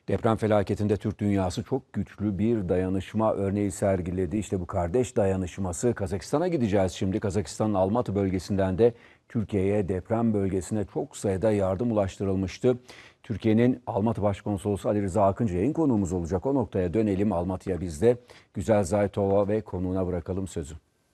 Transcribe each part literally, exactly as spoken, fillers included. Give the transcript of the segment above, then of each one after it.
Deprem felaketinde Türk dünyası çok güçlü bir dayanışma örneği sergiledi. İşte bu kardeş dayanışması. Kazakistan'a gideceğiz şimdi. Kazakistan'ın Almatı bölgesinden de Türkiye'ye, deprem bölgesine çok sayıda yardım ulaştırılmıştı. Türkiye'nin Almatı Başkonsolosu Ali Rıza Akıncı yayın konuğumuz olacak. O noktaya dönelim. Almatı'ya biz de Güzel Zaytova ve konuğuna bırakalım sözü.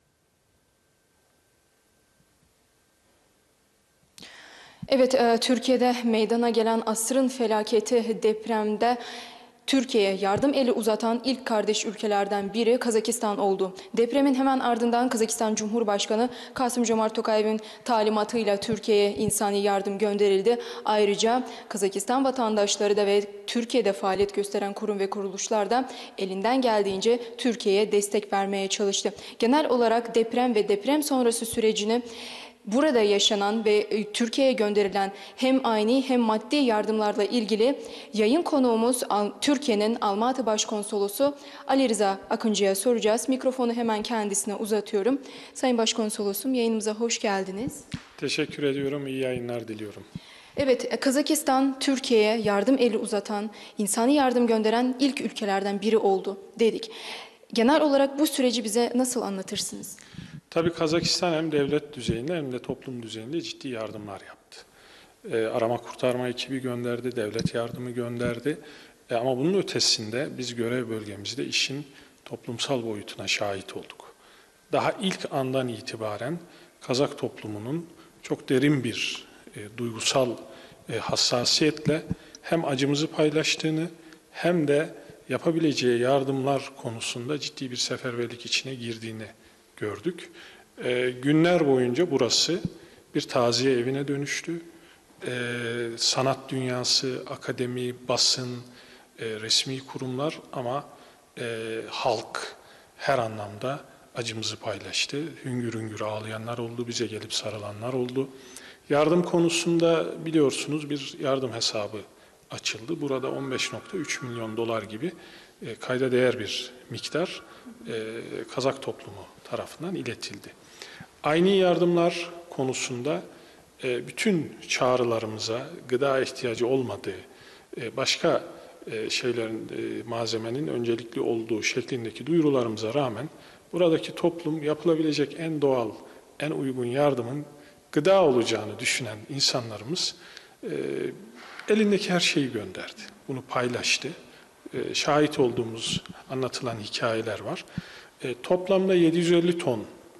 Evet, e, Türkiye'de meydana gelen asrın felaketi depremde Türkiye'ye yardım eli uzatan ilk kardeş ülkelerden biri Kazakistan oldu. Depremin hemen ardından Kazakistan Cumhurbaşkanı Kasım-Jomart Tokayev'in talimatıyla Türkiye'ye insani yardım gönderildi. Ayrıca Kazakistan vatandaşları da ve Türkiye'de faaliyet gösteren kurum ve kuruluşlar da elinden geldiğince Türkiye'ye destek vermeye çalıştı. Genel olarak deprem ve deprem sonrası sürecini burada yaşanan ve Türkiye'ye gönderilen hem ayni hem maddi yardımlarla ilgili yayın konuğumuz Türkiye'nin Almatı Başkonsolosu Ali Rıza Akıncı'ya soracağız. Mikrofonu hemen kendisine uzatıyorum. Sayın Başkonsolosum, yayınımıza hoş geldiniz. Teşekkür ediyorum. İyi yayınlar diliyorum. Evet, Kazakistan Türkiye'ye yardım eli uzatan, insani yardım gönderen ilk ülkelerden biri oldu dedik. Genel olarak bu süreci bize nasıl anlatırsınız? Tabii Kazakistan hem devlet düzeyinde hem de toplum düzeyinde ciddi yardımlar yaptı. E, arama kurtarma ekibi gönderdi, devlet yardımı gönderdi. E, ama bunun ötesinde biz görev bölgemizde işin toplumsal boyutuna şahit olduk. Daha ilk andan itibaren Kazak toplumunun çok derin bir e, duygusal e, hassasiyetle hem acımızı paylaştığını hem de yapabileceği yardımlar konusunda ciddi bir seferberlik içine girdiğini gördük. E, günler boyunca burası bir taziye evine dönüştü. E, sanat dünyası, akademi, basın, e, resmi kurumlar ama e, halk her anlamda acımızı paylaştı. Hüngür hüngür ağlayanlar oldu, bize gelip sarılanlar oldu. Yardım konusunda biliyorsunuz bir yardım hesabı açıldı. Burada on beş nokta üç milyon dolar gibi e, kayda değer bir miktar e, Kazak toplumu tarafından iletildi. Aynı yardımlar konusunda e, bütün çağrılarımıza gıda ihtiyacı olmadığı, e, başka e, şeylerin, e, malzemenin öncelikli olduğu şeklindeki duyurularımıza rağmen buradaki toplum yapılabilecek en doğal, en uygun yardımın gıda olacağını düşünen insanlarımız e, elindeki her şeyi gönderdi. Bunu paylaştı. E, şahit olduğumuz anlatılan hikayeler var. E, toplamda yedi yüz elli ton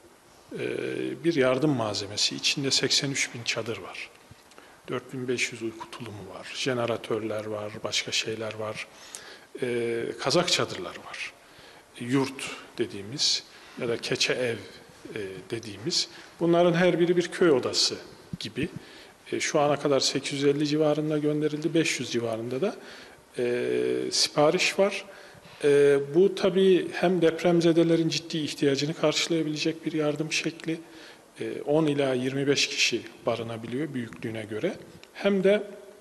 e, bir yardım malzemesi. İçinde seksen üç bin çadır var. dört bin beş yüz uyku tulumu var. Jeneratörler var, başka şeyler var. E, kazak çadırlar var. Yurt dediğimiz ya da keçe ev e, dediğimiz. Bunların her biri bir köy odası gibi. E, şu ana kadar sekiz yüz elli civarında gönderildi. beş yüz civarında da e, sipariş var. E, bu tabii hem depremzedelerin ciddi ihtiyacını karşılayabilecek bir yardım şekli. E, on ila yirmi beş kişi barınabiliyor büyüklüğüne göre. Hem de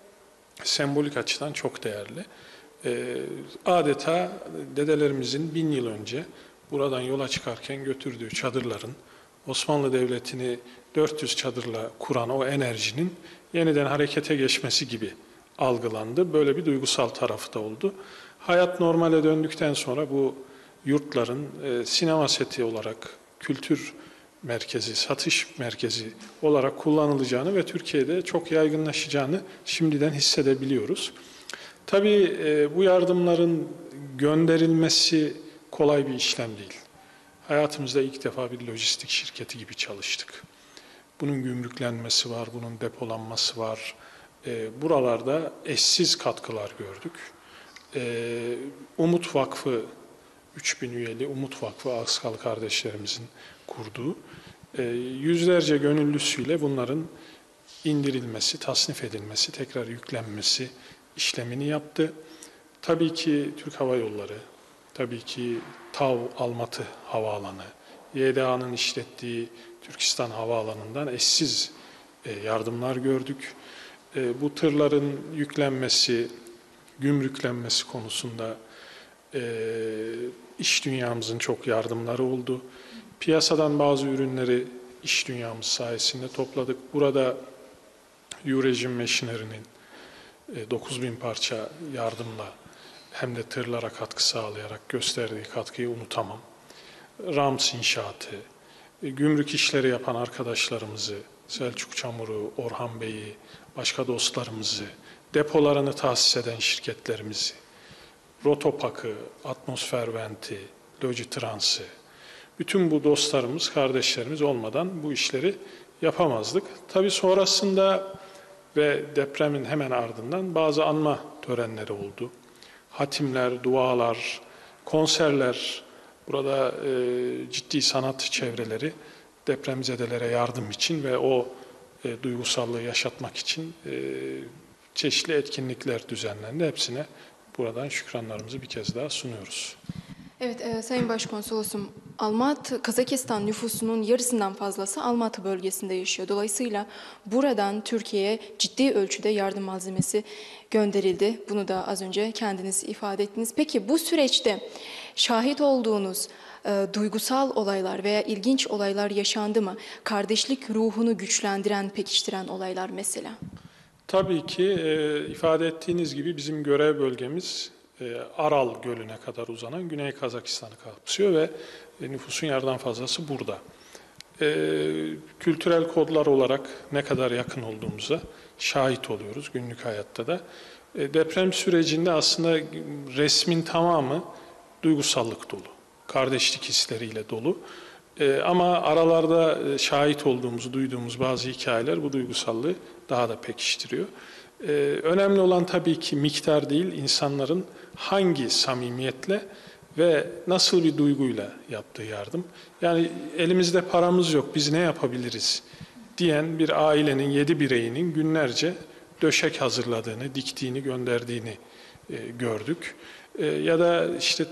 sembolik açıdan çok değerli. E, adeta dedelerimizin bin yıl önce buradan yola çıkarken götürdüğü çadırların, Osmanlı Devleti'ni dört yüz çadırla kuran o enerjinin yeniden harekete geçmesi gibi algılandı. Böyle bir duygusal tarafı da oldu. Hayat normale döndükten sonra bu yurtların e, sinema seti olarak, kültür merkezi, satış merkezi olarak kullanılacağını ve Türkiye'de çok yaygınlaşacağını şimdiden hissedebiliyoruz. Tabii e, bu yardımların gönderilmesi kolay bir işlem değil. Hayatımızda ilk defa bir lojistik şirketi gibi çalıştık. Bunun gümrüklenmesi var, bunun depolanması var. E, buralarda eşsiz katkılar gördük. E, Umut Vakfı, üç bin üyeli Umut Vakfı Aksalı kardeşlerimizin kurduğu, e, yüzlerce gönüllüsüyle bunların indirilmesi, tasnif edilmesi, tekrar yüklenmesi işlemini yaptı. Tabii ki Türk Hava Yolları, tabii ki TAV Almatı Havaalanı, Y D A'nın işlettiği Türkistan Havaalanı'ndan eşsiz yardımlar gördük. Bu tırların yüklenmesi, gümrüklenmesi konusunda iş dünyamızın çok yardımları oldu. Piyasadan bazı ürünleri iş dünyamız sayesinde topladık. Burada Eurasian Machinery'nin dokuz bin parça yardımla hem de tırlara katkı sağlayarak gösterdiği katkıyı unutamam. Rams İnşaatı, e, gümrük işleri yapan arkadaşlarımızı, Selçuk Çamur'u, Orhan Bey'i, başka dostlarımızı, depolarını tahsis eden şirketlerimizi, Rotopak'ı, Atmosfer Vent'i, Logitrans'ı, bütün bu dostlarımız, kardeşlerimiz olmadan bu işleri yapamazdık. Tabii sonrasında ve depremin hemen ardından bazı anma törenleri oldu. Hatimler, dualar, konserler, burada e, ciddi sanat çevreleri depremzedelere yardım için ve o e, duygusallığı yaşatmak için e, çeşitli etkinlikler düzenlendi. Hepsine buradan şükranlarımızı bir kez daha sunuyoruz. Evet, e, Sayın Başkonsolosum, Almatı, Kazakistan nüfusunun yarısından fazlası Almatı bölgesinde yaşıyor. Dolayısıyla buradan Türkiye'ye ciddi ölçüde yardım malzemesi gönderildi. Bunu da az önce kendiniz ifade ettiniz. Peki bu süreçte şahit olduğunuz e, duygusal olaylar veya ilginç olaylar yaşandı mı? Kardeşlik ruhunu güçlendiren, pekiştiren olaylar mesela. Tabii ki e, ifade ettiğiniz gibi bizim görev bölgemiz e, Aral Gölü'ne kadar uzanan Güney Kazakistan'ı kapsıyor ve e, nüfusun yarıdan fazlası burada. E, kültürel kodlar olarak ne kadar yakın olduğumuza şahit oluyoruz günlük hayatta da. E, deprem sürecinde aslında resmin tamamı duygusallık dolu, kardeşlik hisleriyle dolu. E, ama aralarda e, şahit olduğumuz, duyduğumuz bazı hikayeler bu duygusallığı daha da pekiştiriyor. E, önemli olan tabii ki miktar değil, insanların hangi samimiyetle ve nasıl bir duyguyla yaptığı yardım. Yani elimizde paramız yok, biz ne yapabiliriz diyen bir ailenin yedi bireyinin günlerce döşek hazırladığını, diktiğini, gönderdiğini e, gördük. E, ya da işte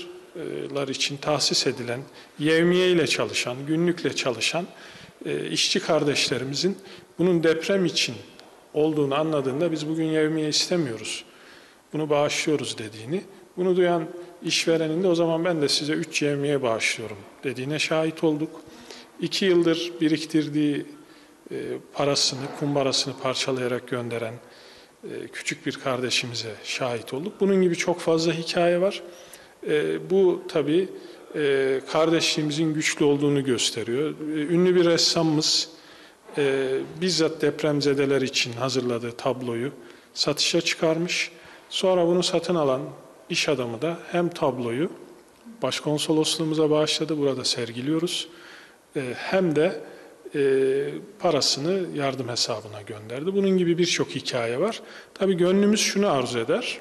tırlar için tahsis edilen, yevmiye ile çalışan, günlükle çalışan e, işçi kardeşlerimizin bunun deprem için olduğunu anladığında biz bugün yevmiye istemiyoruz, bunu bağışlıyoruz dediğini, bunu duyan işverenin de o zaman ben de size üç yevmiye bağışlıyorum dediğine şahit olduk. İki yıldır biriktirdiği e, parasını, kumbarasını parçalayarak gönderen e, küçük bir kardeşimize şahit olduk. Bunun gibi çok fazla hikaye var. E, bu tabii e, kardeşliğimizin güçlü olduğunu gösteriyor. E, ünlü bir ressamımız e, bizzat depremzedeler için hazırladığı tabloyu satışa çıkarmış. Sonra bunu satın alan iş adamı da hem tabloyu başkonsolosluğumuza bağışladı, burada sergiliyoruz, e, hem de e, parasını yardım hesabına gönderdi. Bunun gibi birçok hikaye var. Tabii gönlümüz şunu arzu eder,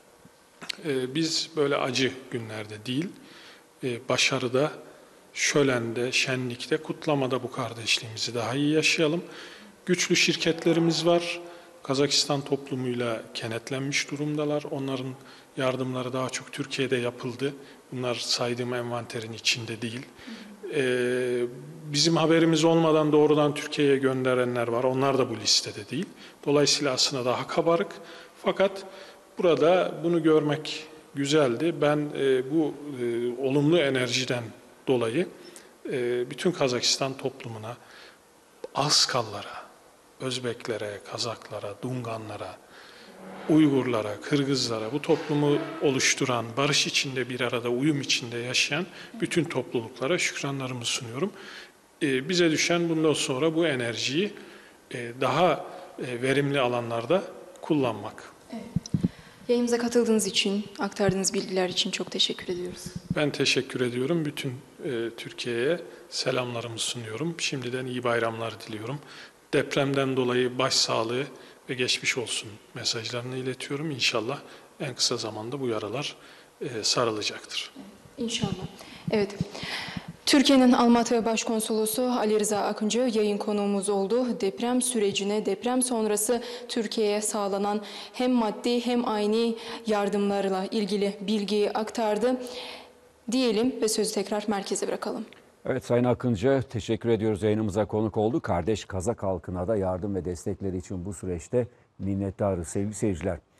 e, biz böyle acı günlerde değil, e, başarıda, şölende, şenlikte, kutlamada bu kardeşliğimizi daha iyi yaşayalım. Güçlü şirketlerimiz var. Kazakistan toplumuyla kenetlenmiş durumdalar. Onların yardımları daha çok Türkiye'de yapıldı. Bunlar saydığım envanterin içinde değil. Ee, bizim haberimiz olmadan doğrudan Türkiye'ye gönderenler var. Onlar da bu listede değil. Dolayısıyla aslında daha kabarık. Fakat burada bunu görmek güzeldi. Ben e, bu e, olumlu enerjiden dolayı e, bütün Kazakistan toplumuna, Askallara, Özbeklere, Kazaklara, Dunganlara, Uygurlara, Kırgızlara, bu toplumu oluşturan, barış içinde bir arada, uyum içinde yaşayan bütün topluluklara şükranlarımı sunuyorum. Ee, bize düşen bundan sonra bu enerjiyi e, daha e, verimli alanlarda kullanmak. Evet. Yayınımıza katıldığınız için, aktardığınız bilgiler için çok teşekkür ediyoruz. Ben teşekkür ediyorum. Bütün e, Türkiye'ye selamlarımı sunuyorum. Şimdiden iyi bayramlar diliyorum. Depremden dolayı başsağlığı ve geçmiş olsun mesajlarını iletiyorum. İnşallah en kısa zamanda bu yaralar e, sarılacaktır. İnşallah. Evet. Türkiye'nin Almatı Başkonsolosu Ali Rıza Akıncı yayın konuğumuz oldu. Deprem sürecine, deprem sonrası Türkiye'ye sağlanan hem maddi hem aynı yardımlarla ilgili bilgiyi aktardı. Diyelim ve sözü tekrar merkeze bırakalım. Evet Sayın Akıncı, teşekkür ediyoruz, yayınımıza konuk oldu. Kardeş Kazak halkına da yardım ve destekleri için bu süreçte minnettarız sevgili seyirciler.